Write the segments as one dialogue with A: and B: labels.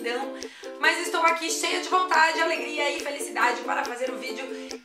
A: lentidão, mas estou aqui cheia de vontade, alegria e felicidade para fazer o vídeo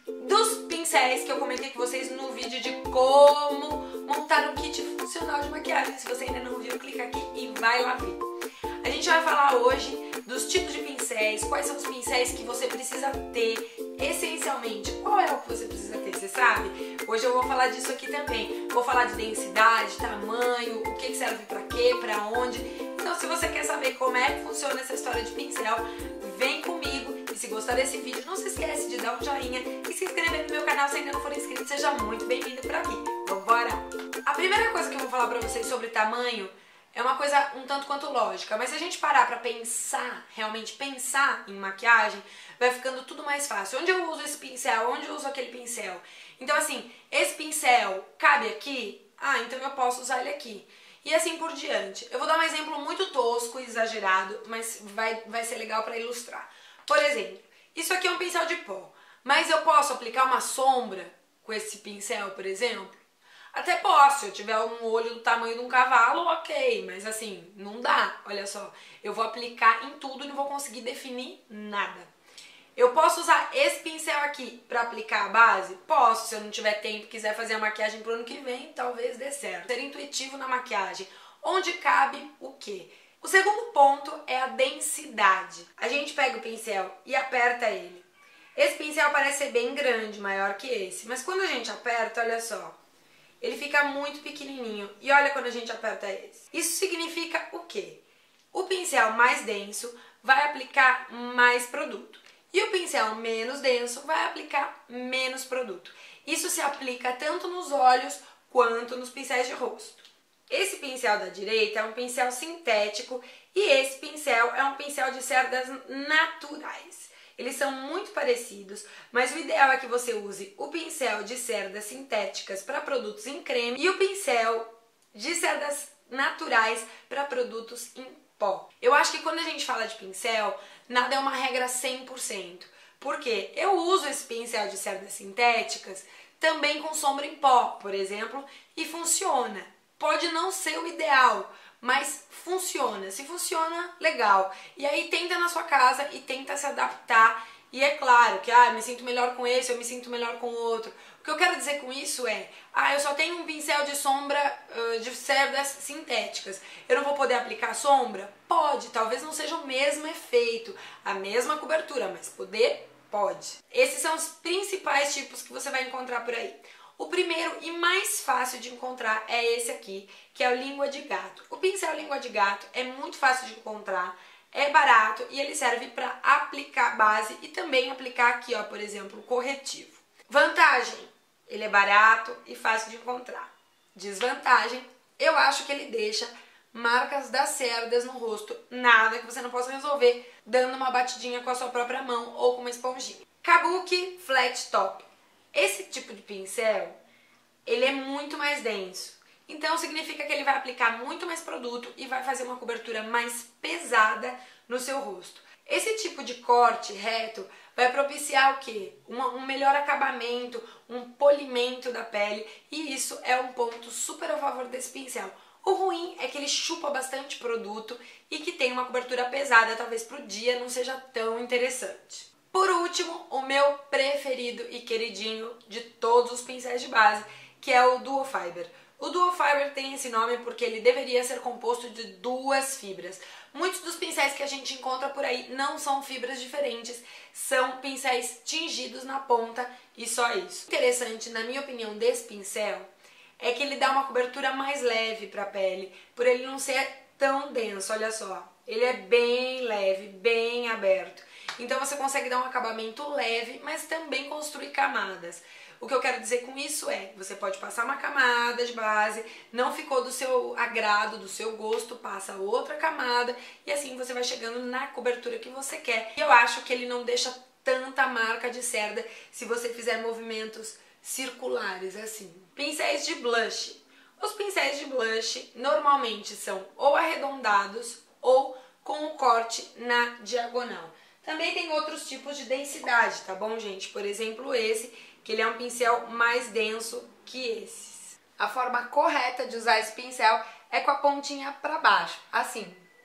A: dos pincéis que eu comentei com vocês no vídeo de como montar um kit funcional de maquiagem. Se você ainda não viu, clica aqui e vai lá ver. A gente vai falar hoje dos tipos de pincéis, quais são os pincéis que você precisa ter, essencialmente, qual é o que você precisa ter, você sabe? Hoje eu vou falar disso aqui também. Vou falar de densidade, tamanho, o que serve pra quê, pra onde. Então, se você quer saber como é que funciona essa história de pincel, vem comigo. E se gostar desse vídeo, não se esquece de dar um joinha e se inscrever no meu canal se ainda não for inscrito. Seja muito bem-vindo por aqui. Vambora! A primeira coisa que eu vou falar pra vocês sobre tamanho é uma coisa um tanto quanto lógica, mas se a gente parar pra pensar, realmente pensar em maquiagem, vai ficando tudo mais fácil. Onde eu uso esse pincel? Onde eu uso aquele pincel? Então assim, esse pincel cabe aqui? Ah, então eu posso usar ele aqui. E assim por diante. Eu vou dar um exemplo muito tosco e exagerado, mas vai ser legal pra ilustrar. Por exemplo, isso aqui é um pincel de pó, mas eu posso aplicar uma sombra com esse pincel, por exemplo? Até posso, se eu tiver um olho do tamanho de um cavalo, ok, mas assim, não dá, olha só. Eu vou aplicar em tudo e não vou conseguir definir nada. Eu posso usar esse pincel aqui para aplicar a base? Posso, se eu não tiver tempo e quiser fazer a maquiagem pro ano que vem, talvez dê certo. Ser intuitivo na maquiagem. Onde cabe o quê? O segundo ponto é a densidade. A gente pega o pincel e aperta ele. Esse pincel parece ser bem grande, maior que esse, mas quando a gente aperta, olha só, ele fica muito pequenininho. E olha quando a gente aperta esse. Isso significa o quê? O pincel mais denso vai aplicar mais produto. E o pincel menos denso vai aplicar menos produto. Isso se aplica tanto nos olhos quanto nos pincéis de rosto. Esse pincel da direita é um pincel sintético e esse pincel é um pincel de cerdas naturais. Eles são muito parecidos, mas o ideal é que você use o pincel de cerdas sintéticas para produtos em creme e o pincel de cerdas naturais para produtos em pó. Eu acho que quando a gente fala de pincel, nada é uma regra 100%. Porque eu uso esse pincel de cerdas sintéticas também com sombra em pó, por exemplo, e funciona. Pode não ser o ideal, mas funciona. Se funciona, legal. E aí tenta na sua casa e tenta se adaptar. E é claro que eu me sinto melhor com esse, eu me sinto melhor com o outro. O que eu quero dizer com isso é, eu só tenho um pincel de sombra de cerdas sintéticas. Eu não vou poder aplicar sombra? Pode, talvez não seja o mesmo efeito, a mesma cobertura, mas poder, pode. Esses são os principais tipos que você vai encontrar por aí. O primeiro e mais fácil de encontrar é esse aqui, que é o língua de gato. O pincel língua de gato é muito fácil de encontrar, é barato e ele serve para aplicar base e também aplicar aqui, ó, por exemplo, corretivo. Vantagem, ele é barato e fácil de encontrar. Desvantagem, eu acho que ele deixa marcas das cerdas no rosto, nada que você não possa resolver dando uma batidinha com a sua própria mão ou com uma esponjinha. Kabuki Flat Top. Esse tipo de pincel, ele é muito mais denso. Então significa que ele vai aplicar muito mais produto e vai fazer uma cobertura mais pesada no seu rosto. Esse tipo de corte reto vai propiciar o quê? Um melhor acabamento, um polimento da pele, e isso é um ponto super a favor desse pincel. O ruim é que ele chupa bastante produto e que tem uma cobertura pesada, talvez pro dia não seja tão interessante. Por último, o meu preferido e queridinho de todos os pincéis de base, que é o Duo Fiber. O Duo Fiber tem esse nome porque ele deveria ser composto de duas fibras. Muitos dos pincéis que a gente encontra por aí não são fibras diferentes, são pincéis tingidos na ponta e só isso. O interessante, na minha opinião, desse pincel é que ele dá uma cobertura mais leve para a pele, por ele não ser tão denso, olha só. Ele é bem leve, bem aberto. Então você consegue dar um acabamento leve, mas também construir camadas. O que eu quero dizer com isso é, você pode passar uma camada de base, não ficou do seu agrado, do seu gosto, passa outra camada e assim você vai chegando na cobertura que você quer. E eu acho que ele não deixa tanta marca de cerda se você fizer movimentos circulares assim. Pincéis de blush. Os pincéis de blush normalmente são ou arredondados ou com o corte na diagonal. Também tem outros tipos de densidade, tá bom, gente? Por exemplo, esse, que ele é um pincel mais denso que esses. A forma correta de usar esse pincel é com a pontinha para baixo, assim.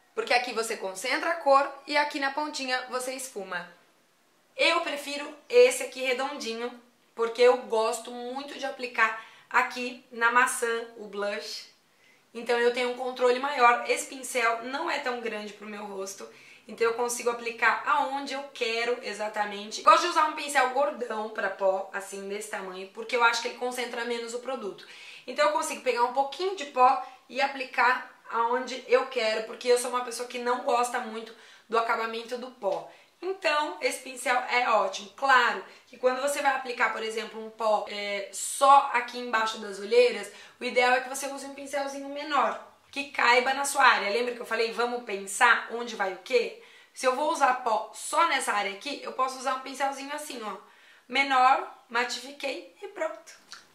A: porque aqui você concentra a cor e aqui na pontinha você esfuma. Eu prefiro esse aqui redondinho, porque eu gosto muito de aplicar aqui na maçã o blush. Então eu tenho um controle maior. Esse pincel não é tão grande pro meu rosto, então eu consigo aplicar aonde eu quero exatamente. Gosto de usar um pincel gordão para pó, assim, desse tamanho, porque eu acho que ele concentra menos o produto. Então eu consigo pegar um pouquinho de pó e aplicar aonde eu quero, porque eu sou uma pessoa que não gosta muito do acabamento do pó. Então, esse pincel é ótimo. Claro que quando você vai aplicar, por exemplo, um pó só aqui embaixo das olheiras, o ideal é que você use um pincelzinho menor, que caiba na sua área. Lembra que eu falei, vamos pensar onde vai o quê? Se eu vou usar pó só nessa área aqui, eu posso usar um pincelzinho assim, ó, menor, matifiquei e pronto.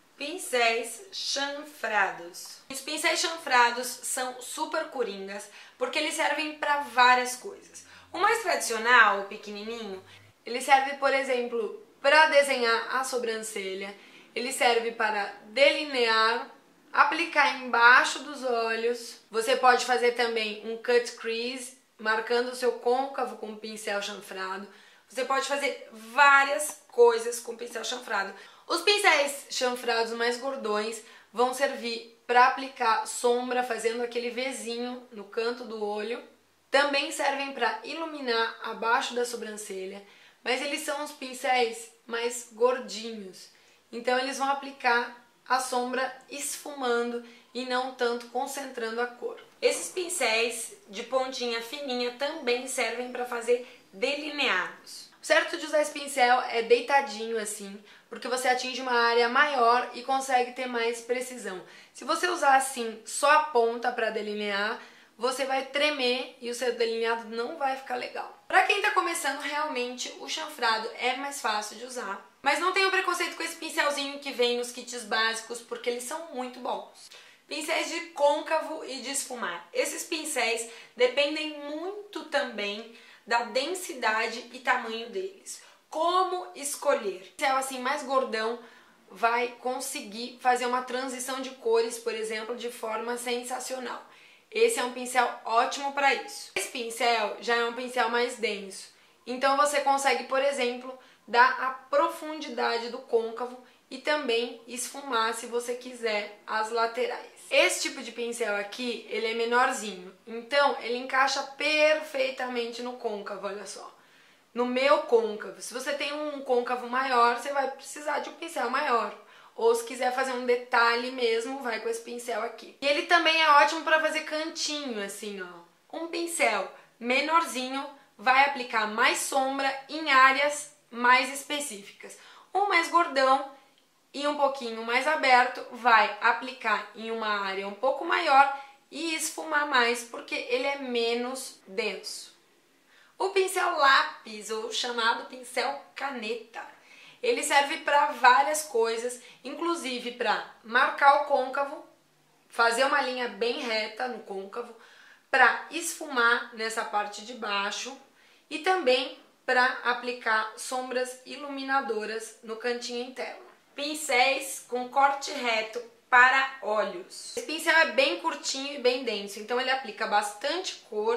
A: Pincéis chanfrados. Os pincéis chanfrados são super coringas, porque eles servem para várias coisas. O mais tradicional, o pequenininho, ele serve, por exemplo, para desenhar a sobrancelha, ele serve para delinear, aplicar embaixo dos olhos. Você pode fazer também um cut crease, marcando o seu côncavo com um pincel chanfrado. Você pode fazer várias coisas com pincel chanfrado. Os pincéis chanfrados mais gordões vão servir para aplicar sombra, fazendo aquele Vzinho no canto do olho. Também servem para iluminar abaixo da sobrancelha, mas eles são os pincéis mais gordinhos. Então eles vão aplicar a sombra esfumando e não tanto concentrando a cor. Esses pincéis de pontinha fininha também servem para fazer delineados. O certo de usar esse pincel é deitadinho assim, porque você atinge uma área maior e consegue ter mais precisão. Se você usar assim só a ponta para delinear, você vai tremer e o seu delineado não vai ficar legal. Para quem tá começando, realmente o chanfrado é mais fácil de usar. Mas não tenha preconceito com esse pincelzinho que vem nos kits básicos, porque eles são muito bons. Pincéis de côncavo e de esfumar. Esses pincéis dependem muito também da densidade e tamanho deles. Como escolher? O pincel assim mais gordão vai conseguir fazer uma transição de cores, por exemplo, de forma sensacional. Esse é um pincel ótimo para isso. Esse pincel já é um pincel mais denso, então você consegue, por exemplo, dar a profundidade do côncavo e também esfumar, se você quiser, as laterais. Esse tipo de pincel aqui, ele é menorzinho, então ele encaixa perfeitamente no côncavo, olha só. No meu côncavo. Se você tem um côncavo maior, você vai precisar de um pincel maior. Ou se quiser fazer um detalhe mesmo, vai com esse pincel aqui. E ele também é ótimo para fazer cantinho, assim, ó. Um pincel menorzinho vai aplicar mais sombra em áreas mais específicas. Um mais gordão e um pouquinho mais aberto vai aplicar em uma área um pouco maior e esfumar mais, porque ele é menos denso. O pincel lápis, ou chamado pincel caneta. Ele serve para várias coisas, inclusive para marcar o côncavo, fazer uma linha bem reta no côncavo, para esfumar nessa parte de baixo e também para aplicar sombras iluminadoras no cantinho interno. Pincéis com corte reto para olhos. Esse pincel é bem curtinho e bem denso, então ele aplica bastante cor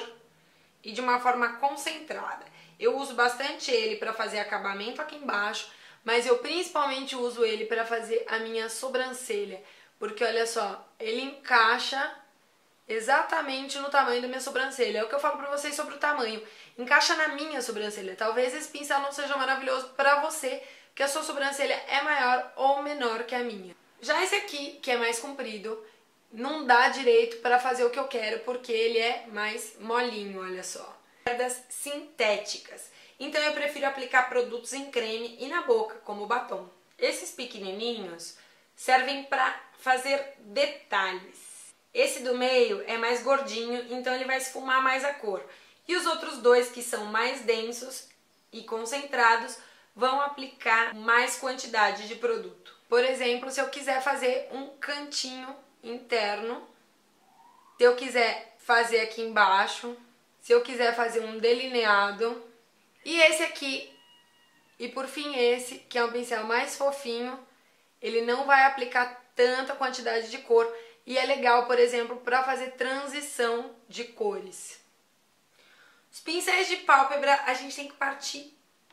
A: e de uma forma concentrada. Eu uso bastante ele para fazer acabamento aqui embaixo, mas eu principalmente uso ele para fazer a minha sobrancelha, porque olha só, ele encaixa exatamente no tamanho da minha sobrancelha. É o que eu falo para vocês sobre o tamanho. Encaixa na minha sobrancelha. Talvez esse pincel não seja maravilhoso para você, porque a sua sobrancelha é maior ou menor que a minha. Já esse aqui, que é mais comprido, não dá direito para fazer o que eu quero, porque ele é mais molinho, olha só. Cerdas sintéticas. Então eu prefiro aplicar produtos em creme e na boca, como batom. Esses pequenininhos servem para fazer detalhes. Esse do meio é mais gordinho, então ele vai esfumar mais a cor. E os outros dois, que são mais densos e concentrados, vão aplicar mais quantidade de produto. Por exemplo, se eu quiser fazer um cantinho interno, se eu quiser fazer aqui embaixo, se eu quiser fazer um delineado. E esse aqui, e por fim esse, que é um pincel mais fofinho, ele não vai aplicar tanta quantidade de cor e é legal, por exemplo, para fazer transição de cores. Os pincéis de pálpebra, a gente tem que partir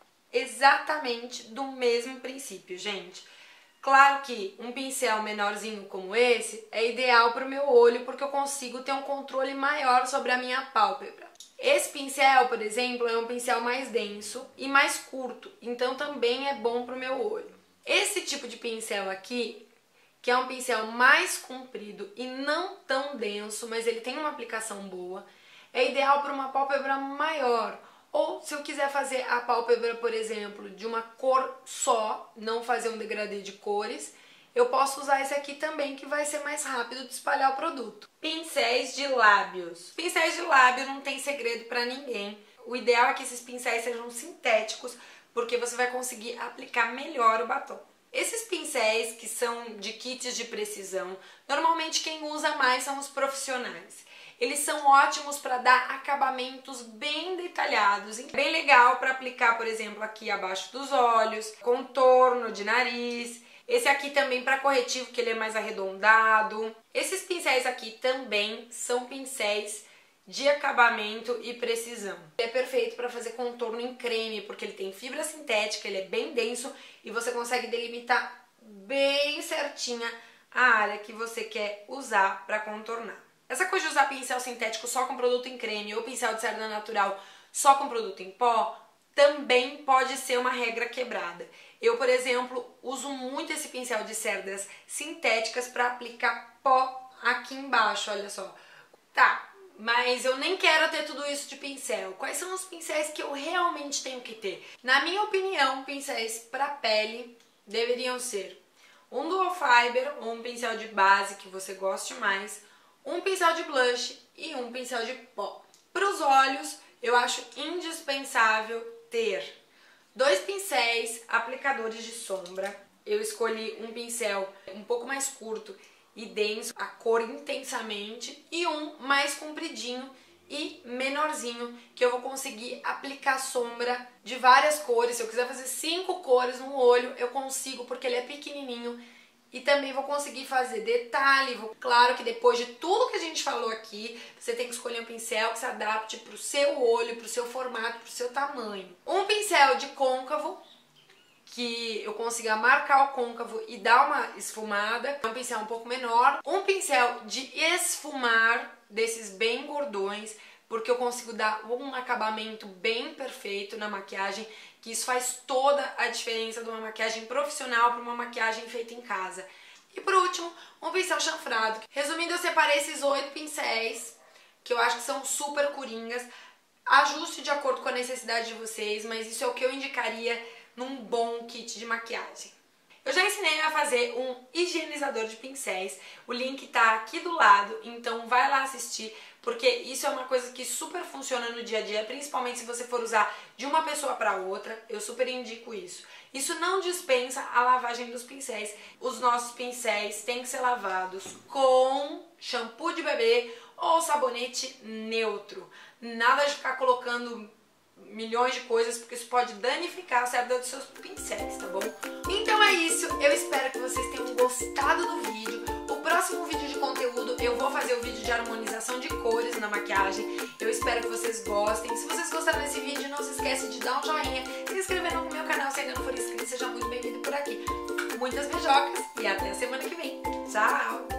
A: exatamente do mesmo princípio, gente. Claro que um pincel menorzinho como esse é ideal para o meu olho, porque eu consigo ter um controle maior sobre a minha pálpebra. Esse pincel, por exemplo, é um pincel mais denso e mais curto, então também é bom para o meu olho. Esse tipo de pincel aqui, que é um pincel mais comprido e não tão denso, mas ele tem uma aplicação boa, é ideal para uma pálpebra maior. Ou se eu quiser fazer a pálpebra, por exemplo, de uma cor só, não fazer um degradê de cores, eu posso usar esse aqui também, que vai ser mais rápido de espalhar o produto. Pincéis de lábios. Pincéis de lábio não tem segredo para ninguém. O ideal é que esses pincéis sejam sintéticos, porque você vai conseguir aplicar melhor o batom. Esses pincéis que são de kits de precisão, normalmente quem usa mais são os profissionais. Eles são ótimos para dar acabamentos bem detalhados, bem legal para aplicar, por exemplo, aqui abaixo dos olhos, contorno de nariz. Esse aqui também para corretivo, que ele é mais arredondado. Esses pincéis aqui também são pincéis de acabamento e precisão. Ele é perfeito para fazer contorno em creme, porque ele tem fibra sintética, ele é bem denso e você consegue delimitar bem certinha a área que você quer usar para contornar. Essa coisa de usar pincel sintético só com produto em creme ou pincel de cerda natural só com produto em pó também pode ser uma regra quebrada. Eu, por exemplo, uso muito esse pincel de cerdas sintéticas para aplicar pó aqui embaixo, olha só. Tá, mas eu nem quero ter tudo isso de pincel. Quais são os pincéis que eu realmente tenho que ter? Na minha opinião, pincéis para pele deveriam ser um dual fiber ou um pincel de base que você goste mais, um pincel de blush e um pincel de pó. Para os olhos, eu acho indispensável ter 2 pincéis aplicadores de sombra. Eu escolhi um pincel um pouco mais curto e denso, a cor intensamente, e um mais compridinho e menorzinho, que eu vou conseguir aplicar sombra de várias cores. Se eu quiser fazer 5 cores no olho, eu consigo, porque ele é pequenininho. E também vou conseguir fazer detalhe. Claro que depois de tudo que a gente falou aqui, você tem que escolher um pincel que se adapte para o seu olho, para o seu formato, para o seu tamanho. Um pincel de côncavo, que eu consiga marcar o côncavo e dar uma esfumada. É um pincel um pouco menor. Um pincel de esfumar, desses bem gordões, porque eu consigo dar um acabamento bem perfeito na maquiagem, que isso faz toda a diferença de uma maquiagem profissional para uma maquiagem feita em casa. E por último, um pincel chanfrado. Resumindo, eu separei esses 8 pincéis, que eu acho que são super coringas. Ajuste de acordo com a necessidade de vocês, mas isso é o que eu indicaria num bom kit de maquiagem. Eu já ensinei a fazer um higienizador de pincéis, o link tá aqui do lado, então vai lá assistir, porque isso é uma coisa que super funciona no dia a dia, principalmente se você for usar de uma pessoa para outra, eu super indico isso. Isso não dispensa a lavagem dos pincéis. Os nossos pincéis têm que ser lavados com shampoo de bebê ou sabonete neutro. Nada de ficar colocando milhões de coisas, porque isso pode danificar a cerda dos seus pincéis, tá bom? Então é isso, eu espero que vocês tenham gostado do vídeo. O próximo vídeo de conteúdo eu vou fazer o vídeo de harmonização de cores na maquiagem. Eu espero que vocês gostem. Se vocês gostaram desse vídeo, não se esquece de dar um joinha, se inscrever no meu canal se ainda não for inscrito, seja muito bem-vindo por aqui. Muitas beijocas e até a semana que vem. Tchau!